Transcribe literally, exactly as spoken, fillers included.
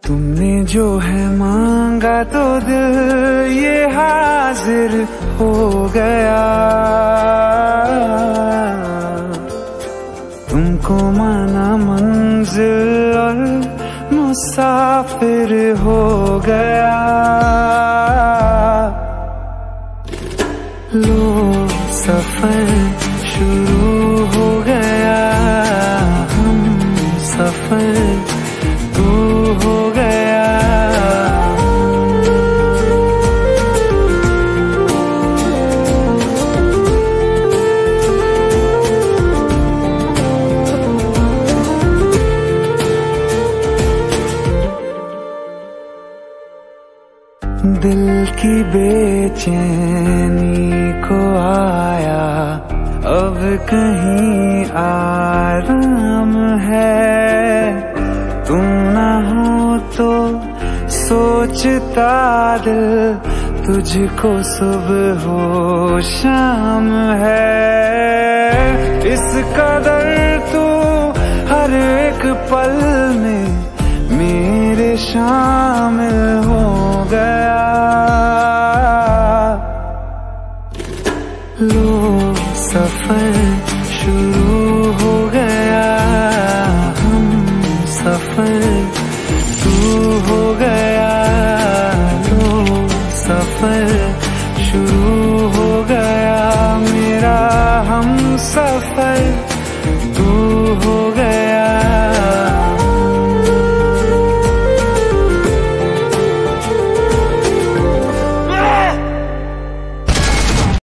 तुमने जो है मांगा तो दिल ये हाजिर हो गया। तुमको माना मंजिल और मुसाफिर हो गया। लो सफर शुरू हो गया, हम सफर तू हो गया। दिल की बेचैनी को आया अब कहीं आराम है। तुम ना हो तो सोचता दिल तुझको सुबह हो शाम है। इस कदर तू हर एक पल में मेरे शामिल हो गया। लो सफर शुरू हो गया, हम सफर तू हो गया। लो सफर शुरू हो गया, मेरा हम सफर तू हो गया।